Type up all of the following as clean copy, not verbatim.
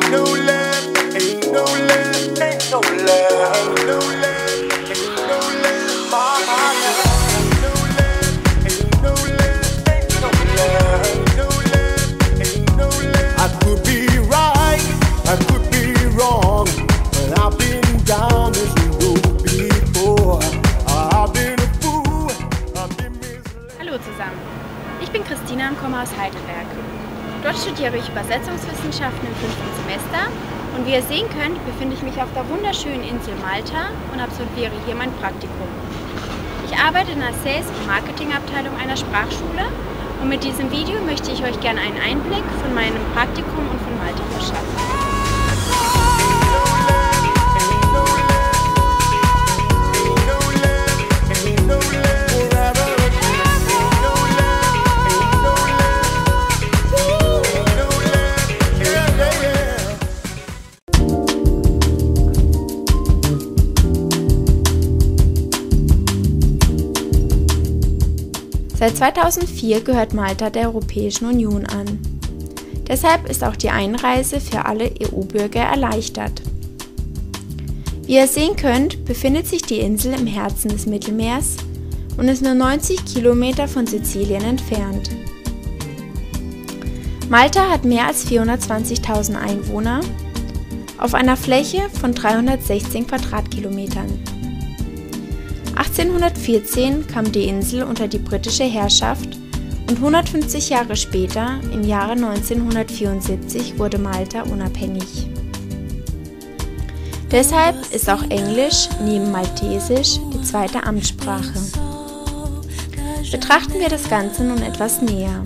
no love, ain't no love, ain't no love, ain't no love, ain't no love, mama. Ain't no love, ain't no love, ain't no love, ain't no love, ain't no love. I could be right, I could be wrong, but I've been down this road before. I've been a fool, I've been misled. Hallo zusammen, ich bin Christina und komme aus Heidelberg. Dort studiere ich Übersetzungswissenschaften im 5. Semester und wie ihr sehen könnt, befinde ich mich auf der wunderschönen Insel Malta und absolviere hier mein Praktikum. Ich arbeite in der Sales- und Marketingabteilung einer Sprachschule und mit diesem Video möchte ich euch gerne einen Einblick von meinem Praktikum und von Malta verschaffen. Seit 2004 gehört Malta der Europäischen Union an. Deshalb ist auch die Einreise für alle EU-Bürger erleichtert. Wie ihr sehen könnt, befindet sich die Insel im Herzen des Mittelmeers und ist nur 90 Kilometer von Sizilien entfernt. Malta hat mehr als 420.000 Einwohner auf einer Fläche von 316 Quadratkilometern. 1814 kam die Insel unter die britische Herrschaft und 150 Jahre später, im Jahre 1974, wurde Malta unabhängig. Deshalb ist auch Englisch neben Maltesisch die zweite Amtssprache. Betrachten wir das Ganze nun etwas näher.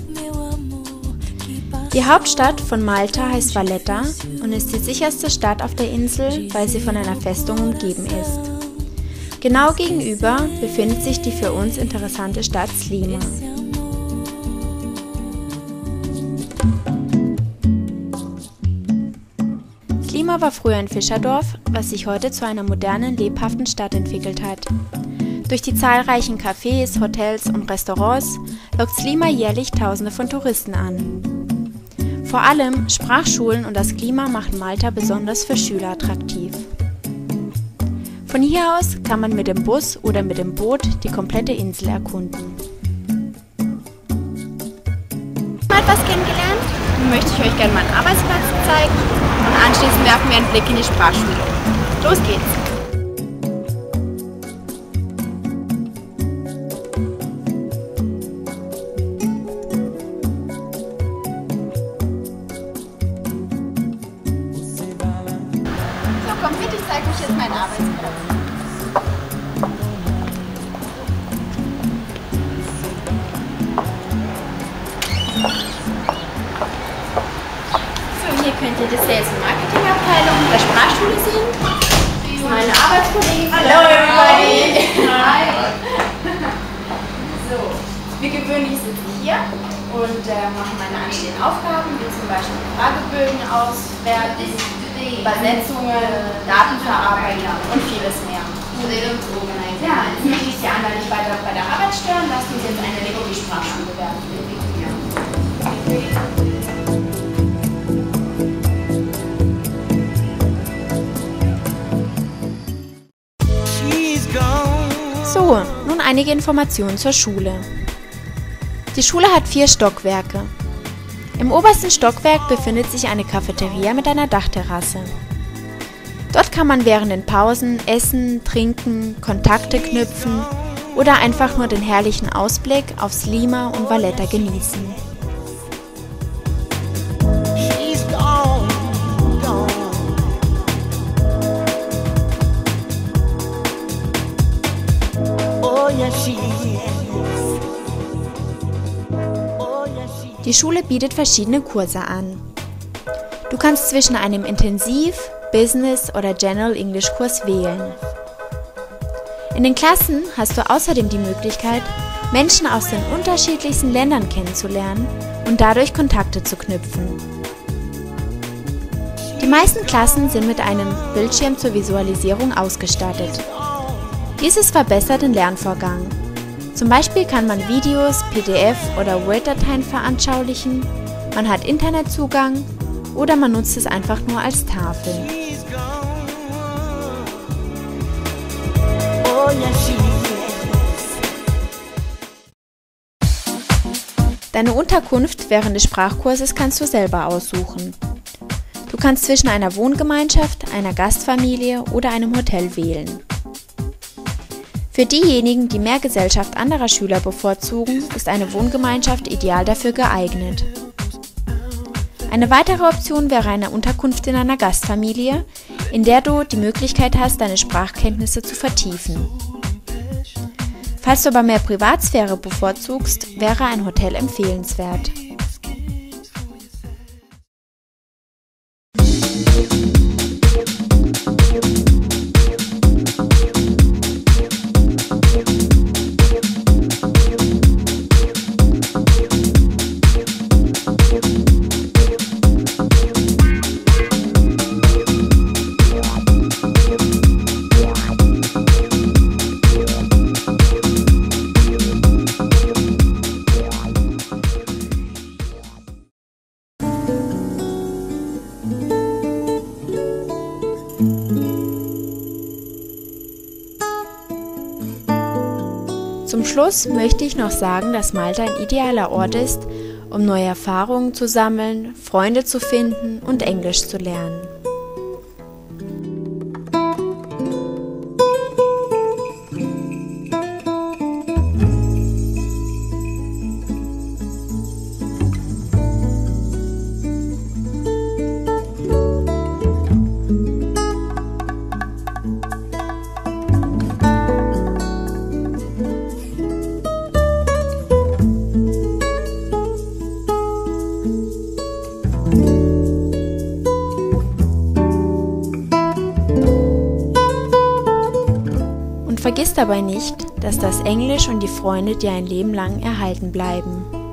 Die Hauptstadt von Malta heißt Valletta und ist die sicherste Stadt auf der Insel, weil sie von einer Festung umgeben ist. Genau gegenüber befindet sich die für uns interessante Stadt Slima. Slima war früher ein Fischerdorf, was sich heute zu einer modernen, lebhaften Stadt entwickelt hat. Durch die zahlreichen Cafés, Hotels und Restaurants lockt Slima jährlich Tausende von Touristen an. Vor allem Sprachschulen und das Klima machen Malta besonders für Schüler attraktiv. Von hier aus kann man mit dem Bus oder mit dem Boot die komplette Insel erkunden. Etwas kennengelernt? Nun möchte ich euch gerne meinen Arbeitsplatz zeigen und anschließend werfen wir einen Blick in die Sprachschule. Los geht's! So, komm mit, ich zeige euch jetzt meinen Arbeitsplatz. Hier könnt ihr die Sales- und Marketing-Abteilung der Sprachschule sehen. Das ist meine Arbeitskollegen. Hallo everybody! Hi! So, wie gewöhnlich sitze ich hier und mache meine anstehenden Aufgaben, wie zum Beispiel Fragebögen auswerten, Übersetzungen, Datenverarbeitung und vieles mehr. Ja, jetzt möchte ich die anderen nicht weiter bei der Arbeit stören. Lasst uns jetzt eine Lego-Sprachschule werden. So, nun einige Informationen zur Schule. Die Schule hat 4 Stockwerke. Im obersten Stockwerk befindet sich eine Cafeteria mit einer Dachterrasse. Dort kann man während den Pausen essen, trinken, Kontakte knüpfen oder einfach nur den herrlichen Ausblick auf Slima und Valletta genießen. Die Schule bietet verschiedene Kurse an. Du kannst zwischen einem Intensiv-, Business- oder General English Kurs wählen. In den Klassen hast du außerdem die Möglichkeit, Menschen aus den unterschiedlichsten Ländern kennenzulernen und dadurch Kontakte zu knüpfen. Die meisten Klassen sind mit einem Bildschirm zur Visualisierung ausgestattet. Dieses verbessert den Lernvorgang. Zum Beispiel kann man Videos, PDF oder Word-Dateien veranschaulichen, man hat Internetzugang oder man nutzt es einfach nur als Tafel. Deine Unterkunft während des Sprachkurses kannst du selber aussuchen. Du kannst zwischen einer Wohngemeinschaft, einer Gastfamilie oder einem Hotel wählen. Für diejenigen, die mehr Gesellschaft anderer Schüler bevorzugen, ist eine Wohngemeinschaft ideal dafür geeignet. Eine weitere Option wäre eine Unterkunft in einer Gastfamilie, in der du die Möglichkeit hast, deine Sprachkenntnisse zu vertiefen. Falls du aber mehr Privatsphäre bevorzugst, wäre ein Hotel empfehlenswert. Zum Schluss möchte ich noch sagen, dass Malta ein idealer Ort ist, um neue Erfahrungen zu sammeln, Freunde zu finden und Englisch zu lernen. Vergiss dabei nicht, dass das Englisch und die Freunde dir ein Leben lang erhalten bleiben.